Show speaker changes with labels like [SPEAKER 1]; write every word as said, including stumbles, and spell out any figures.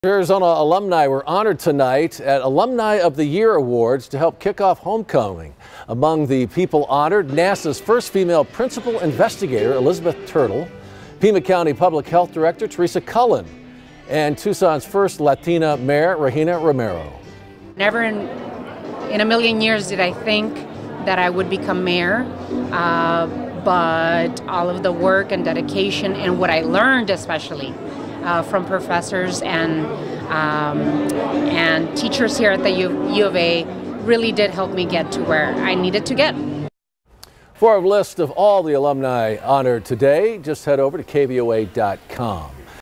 [SPEAKER 1] Arizona alumni were honored tonight at Alumni of the Year Awards to help kick off homecoming. Among the people honored, NASA's first female principal investigator, Elizabeth Turtle, Pima County Public Health Director, Teresa Cullen, and Tucson's first Latina mayor, Regina Romero.
[SPEAKER 2] Never in, in a million years did I think that I would become mayor, uh, but all of the work and dedication and what I learned especially Uh, from professors and um, and teachers here at the U, U of A really did help me get to where I needed to get.
[SPEAKER 1] For a list of all the alumni honored today, just head over to K V O A dot com.